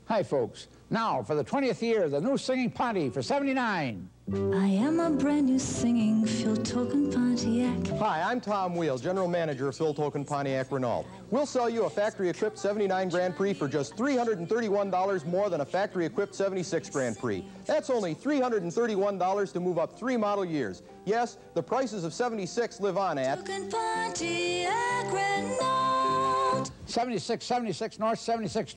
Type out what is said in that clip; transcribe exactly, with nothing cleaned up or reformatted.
Hi, folks. Now, for the twentieth year, the new singing Ponty for seventy-nine. I am a brand new singing Phil Tolkan Pontiac. Hi, I'm Tom Wheel, General Manager of Phil Tolkan Pontiac Renault. We'll sell you a factory-equipped seventy-nine Grand Prix for just three hundred thirty-one dollars more than a factory-equipped seventy-six Grand Prix. That's only three hundred thirty-one dollars to move up three model years. Yes, the prices of seventy-six live on at Tolkan Pontiac Renault. seventy-six seventy-six North, seventy-six